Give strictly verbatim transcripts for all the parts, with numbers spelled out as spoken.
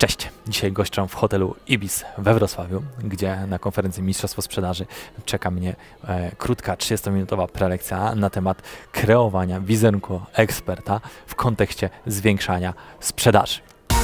Cześć! Dzisiaj goszczę w hotelu Ibis we Wrocławiu, gdzie na konferencji Mistrzostwo Sprzedaży czeka mnie e, krótka, trzydziestominutowa prelekcja na temat kreowania wizerunku eksperta w kontekście zwiększania sprzedaży.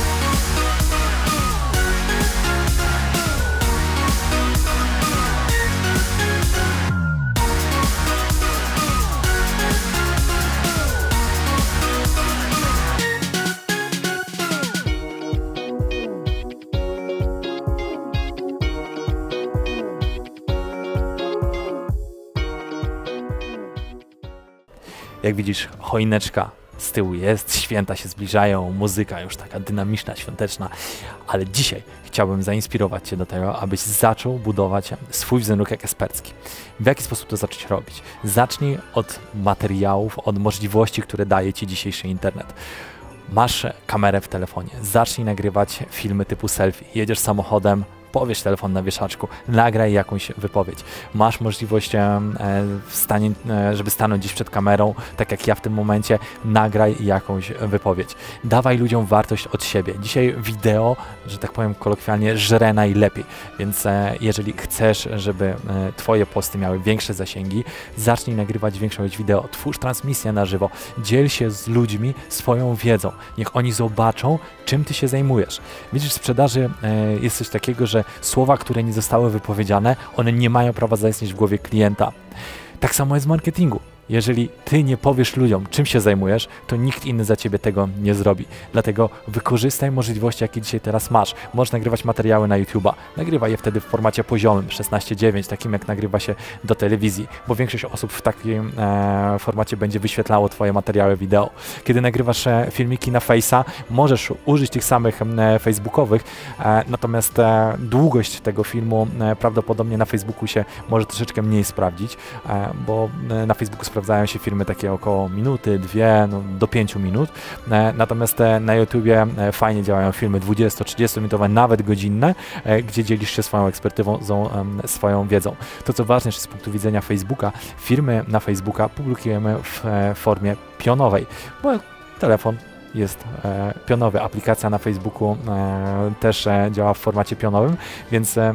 Jak widzisz, choineczka z tyłu jest, święta się zbliżają, muzyka już taka dynamiczna, świąteczna, ale dzisiaj chciałbym zainspirować Cię do tego, abyś zaczął budować swój wizerunek ekspercki. W jaki sposób to zacząć robić? Zacznij od materiałów, od możliwości, które daje Ci dzisiejszy internet. Masz kamerę w telefonie, zacznij nagrywać filmy typu selfie, jedziesz samochodem, powiesz telefon na wieszaczku, nagraj jakąś wypowiedź. Masz możliwość, e, stanie, e, żeby stanąć gdzieś przed kamerą, tak jak ja w tym momencie, nagraj jakąś wypowiedź. Dawaj ludziom wartość od siebie. Dzisiaj wideo, że tak powiem kolokwialnie, żre najlepiej, więc e, jeżeli chcesz, żeby e, Twoje posty miały większe zasięgi, zacznij nagrywać większą ilość wideo, twórz transmisję na żywo, dziel się z ludźmi swoją wiedzą. Niech oni zobaczą, czym Ty się zajmujesz. Widzisz, w sprzedaży e, jest coś takiego, że słowa, które nie zostały wypowiedziane, one nie mają prawa zaistnieć w głowie klienta. Tak samo jest w marketingu. Jeżeli Ty nie powiesz ludziom, czym się zajmujesz, to nikt inny za Ciebie tego nie zrobi. Dlatego wykorzystaj możliwości, jakie dzisiaj teraz masz. Możesz nagrywać materiały na YouTube'a. Nagrywaj je wtedy w formacie poziomym, szesnaście dziewięć, takim jak nagrywa się do telewizji, bo większość osób w takim e, formacie będzie wyświetlało Twoje materiały wideo. Kiedy nagrywasz e, filmiki na Face'a, możesz użyć tych samych e, facebookowych, e, natomiast e, długość tego filmu e, prawdopodobnie na Facebooku się może troszeczkę mniej sprawdzić, e, bo e, na Facebooku sprawdzają Sprawdzają się filmy takie około minuty, dwie, no, do pięciu minut. E, natomiast e, na YouTubie e, fajnie działają filmy dwudziesto-trzydziestominutowe, nawet godzinne, e, gdzie dzielisz się swoją ekspertyzą, e, swoją wiedzą. To, co ważne jest z punktu widzenia Facebooka, firmy na Facebooka publikujemy w e, formie pionowej, bo telefon jest e, pionowy. Aplikacja na Facebooku e, też e, działa w formacie pionowym, więc e,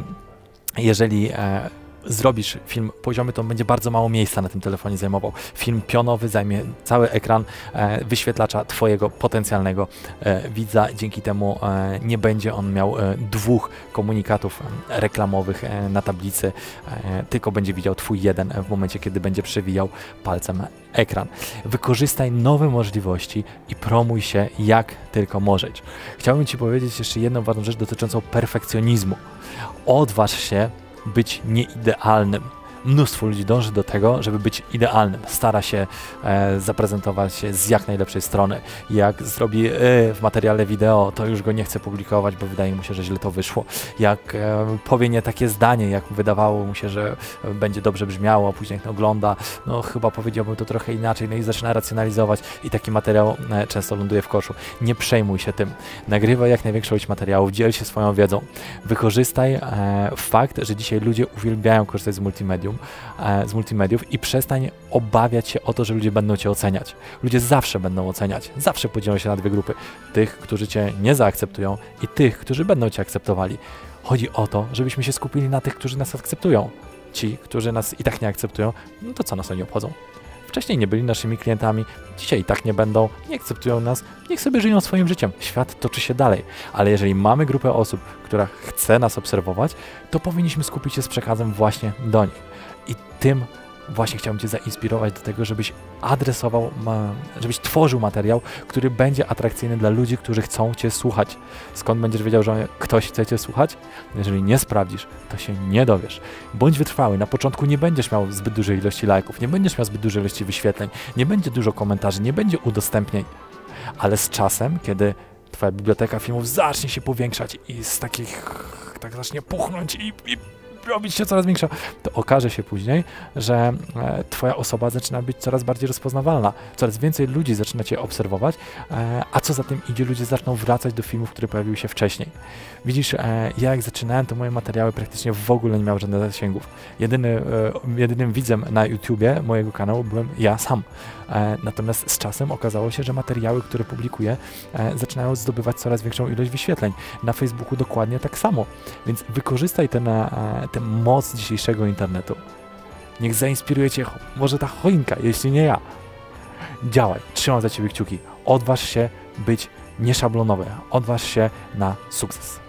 jeżeli e, zrobisz film poziomy, to będzie bardzo mało miejsca na tym telefonie zajmował. Film pionowy zajmie cały ekran e, wyświetlacza Twojego potencjalnego e, widza. Dzięki temu e, nie będzie on miał e, dwóch komunikatów e, reklamowych e, na tablicy, e, tylko będzie widział Twój jeden w momencie, kiedy będzie przewijał palcem ekran. Wykorzystaj nowe możliwości i promuj się jak tylko możesz. Chciałbym Ci powiedzieć jeszcze jedną ważną rzecz dotyczącą perfekcjonizmu. Odważ się być nieidealnym. Mnóstwo ludzi dąży do tego, żeby być idealnym. Stara się e, zaprezentować się z jak najlepszej strony. Jak zrobi e, w materiale wideo, to już go nie chce publikować, bo wydaje mu się, że źle to wyszło. Jak e, powie nie takie zdanie, jak wydawało mu się, że e, będzie dobrze brzmiało, a później jak ogląda, no chyba powiedziałbym to trochę inaczej, no i zaczyna racjonalizować i taki materiał e, często ląduje w koszu. Nie przejmuj się tym. Nagrywaj jak największą ilość materiałów, dziel się swoją wiedzą. Wykorzystaj e, fakt, że dzisiaj ludzie uwielbiają korzystać z multimedium, z multimediów i przestań obawiać się o to, że ludzie będą Cię oceniać. Ludzie zawsze będą oceniać, zawsze podzielą się na dwie grupy. Tych, którzy Cię nie zaakceptują i tych, którzy będą Cię akceptowali. Chodzi o to, żebyśmy się skupili na tych, którzy nas akceptują. Ci, którzy nas i tak nie akceptują, no to co nas oni obchodzą? Wcześniej nie byli naszymi klientami, dzisiaj i tak nie będą, nie akceptują nas, niech sobie żyją swoim życiem. Świat toczy się dalej, ale jeżeli mamy grupę osób, która chce nas obserwować, to powinniśmy skupić się z przekazem właśnie do nich. I tym właśnie chciałbym Cię zainspirować do tego, żebyś adresował, żebyś tworzył materiał, który będzie atrakcyjny dla ludzi, którzy chcą Cię słuchać. Skąd będziesz wiedział, że ktoś chce Cię słuchać? Jeżeli nie sprawdzisz, to się nie dowiesz. Bądź wytrwały. Na początku nie będziesz miał zbyt dużej ilości lajków, nie będziesz miał zbyt dużej ilości wyświetleń, nie będzie dużo komentarzy, nie będzie udostępnień. Ale z czasem, kiedy Twoja biblioteka filmów zacznie się powiększać i z takich, tak zacznie puchnąć i, i robić się coraz większa, to okaże się później, że e, twoja osoba zaczyna być coraz bardziej rozpoznawalna, coraz więcej ludzi zaczyna cię obserwować, e, a co za tym idzie, ludzie zaczną wracać do filmów, które pojawiły się wcześniej. Widzisz, e, ja jak zaczynałem, to moje materiały praktycznie w ogóle nie miały żadnych zasięgów. Jedyny, e, jedynym widzem na YouTubie mojego kanału byłem ja sam. E, natomiast z czasem okazało się, że materiały, które publikuję, e, zaczynają zdobywać coraz większą ilość wyświetleń. Na Facebooku dokładnie tak samo. Więc wykorzystaj ten, e, tę moc dzisiejszego internetu. Niech zainspiruje cię może ta choinka, jeśli nie ja. Działaj, trzymam za ciebie kciuki. Odważ się być nieszablonowy. Odważ się na sukces.